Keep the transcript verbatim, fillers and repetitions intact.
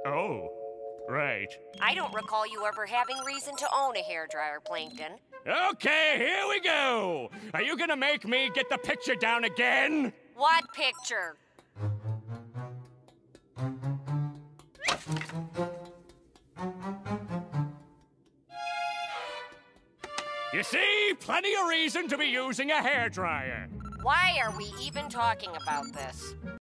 Oh, right. I don't recall you ever having reason to own a hairdryer, Plankton. Okay, here we go. Are you gonna make me get the picture down again? What picture? You see, plenty of reason to be using a hairdryer. Why are we even talking about this?